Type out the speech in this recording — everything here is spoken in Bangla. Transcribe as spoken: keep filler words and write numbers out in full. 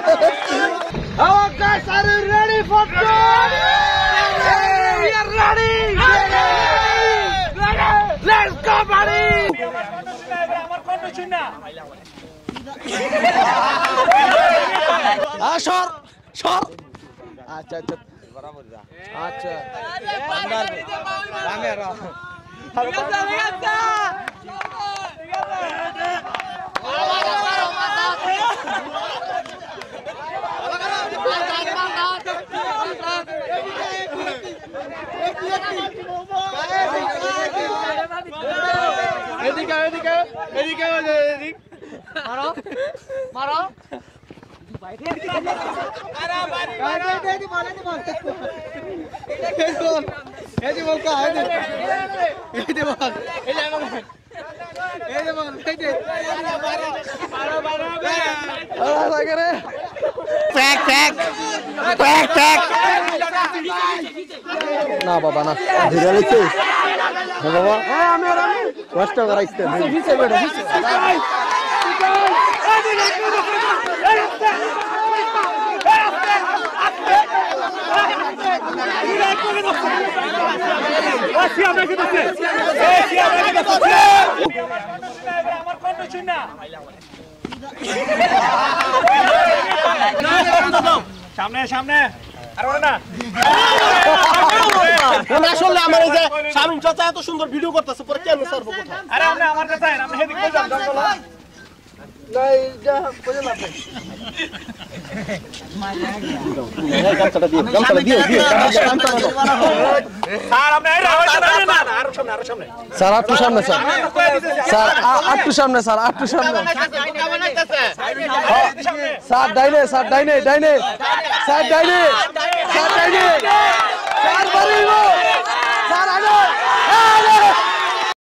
Our guys, are you ready for tour? We are ready. Let's go, buddy. Ah, short, short. Acha, acha. Acha. Bandar. Bandar. Ligasa, ligasa. এদিকে এদিকে এদিকে এদিকে মারো মারো বাইরে আরে বাড়ি আরে এদিকে বল এদিকে বল এদিকে বল কা এদিকে এদিকে বল এই লাগা এই বল এদিকে মারো মারো আরে লাগে রে প্যাক প্যাক প্যাক প্যাক না বাবা না ধীরে রইছে হ্যাঁ বাবা হ্যাঁ আমি আর আমি কষ্ট করাইতে ভিছে বেটা ভিছে আসি আমরা কি করতে এই আমরা কি করতে আমার কোন শুন না সামনে সামনে আর ওরে না ওনা আসলে আমার এই যে শামিম চাচা এত সুন্দর ভিডিও করতেছে পরে কেন সারবো কোথা আরে আমরা আমার কাছে আইন আমরা হেদিক কই যাব জঙ্গল নাই যা কই না এই গামছাটা দিয়ে গামছাটা দিয়ে দিয়ে গামছাটা স্যার আপনি এই রাখেন না আর সামনে আর সামনে স্যার একটু সামনে স্যার স্যার একটু সামনে স্যার একটু সামনে স্যার ডাইনে স্যার ডাইনে ডাইনে স্যার ডাইনে স্যার ডাইনে